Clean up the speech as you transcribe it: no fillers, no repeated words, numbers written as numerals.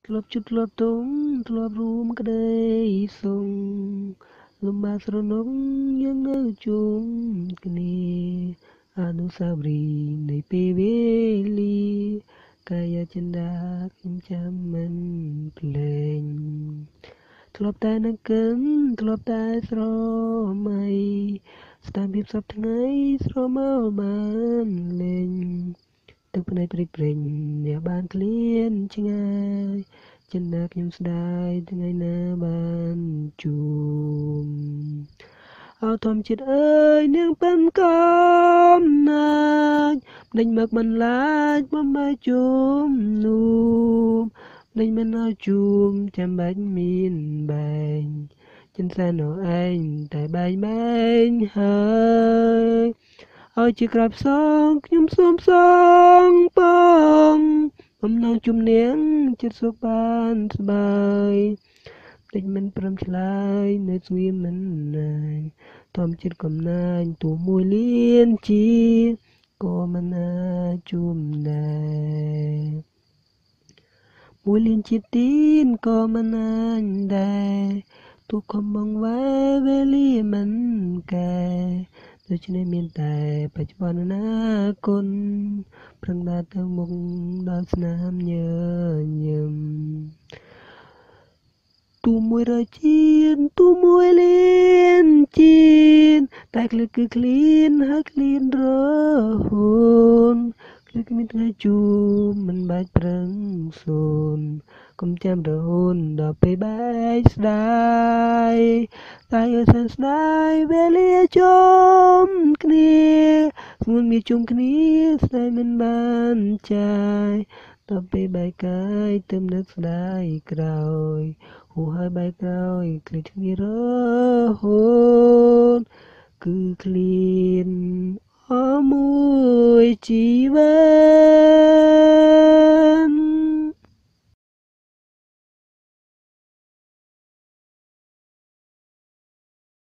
ធ្លាប់ជុតធ្លាប់ទុំធ្លាប់រួមក្ដីសុងលំបាកស្រណុកយើងនៅជុំគ្នាអនុស្សាវរីយ៍នៃពេលវេលាកាយចិន្តាខ្ញុំចាំមិនភ្លេចធ្លាប់តែនឹកគិនធ្លាប់តែស្រមៃស្ដាប់ភាពសពថ្ងៃស្រមោលបានលេងទឹកភ្នែកព្រិចព្រិញអ្នកបានឃ្លានឆ្ងាយចិន្តាខ្ញុំស្ដាយថ្ងៃណាបានជួបអោធម្មជាតិអើយនាងប៉ិនកំណាចដេញមកបន្លាចបំបីជុំនោះដេញមិនឲ្យជួមចាំបាច់មានបែងចិនសែនអូឯងតែបែងហើយឲ្យជាក្របសងខ្ញុំសូមសងបងបំណងជំនាញចិត្តសុខបានស្បាយតិចមិនព្រមឆ្លើយនៅស្ងៀមមិនណាយធម្មជាតិកំណាញ់ទូមួយលៀនជាក៏មិនអាចជួមដែរមួយលៀនជាទីនក៏មិនអាចដែរទូខំបងវ៉ែវេលាមិនកែដូច្នេះមានតែបច្ចុប្បន្នអនាគតប្រឹងដើរទៅមុខដោយស្នាមញញឹមទូ100ជាតិទូមួយលៀនជាតិតែឃ្លាតគឺឃ្លានហើយឃ្លានរហូតឃ្លាតគ្មានថ្ងៃជួបមិនបាច់ប្រឹងសូនកុំចាំរហូតដល់ពេលបែកស្ដាយតែអើយសែនស្ដាយវេលាជុំគ្នាស្ងួនមានជុំគ្នាស្ដាយមិនបានចាយដល់ពេលបែកកាយទៅនឹកស្ដាយក្រោយហួហើយបែកក្រោយឃ្លាតគ្នារហូតគឺឃ្លានអមួយជី